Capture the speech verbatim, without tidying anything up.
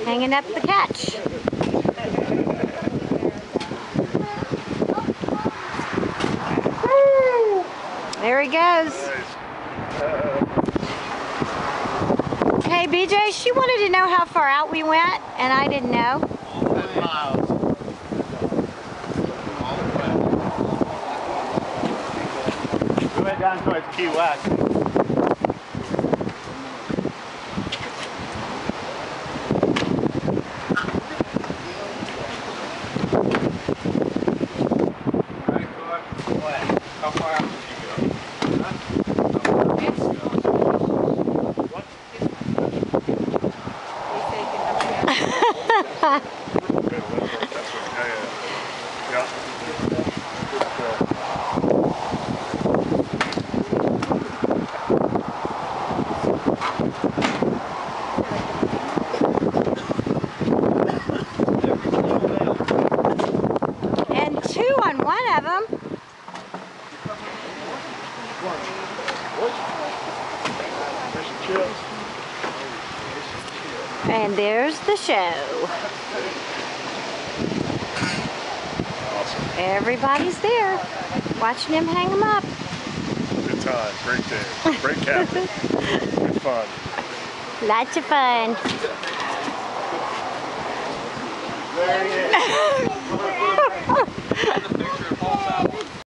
hanging up the catch. There he goes. Hey B J, she wanted to know how far out we went, and I didn't know. ten miles. We went down towards Key West. How far out did you go? And two on one of them. And there's the show. Awesome. Everybody's there, watching him hang them up. Good time, great day, great captain, good fun. Lots of fun. There he is.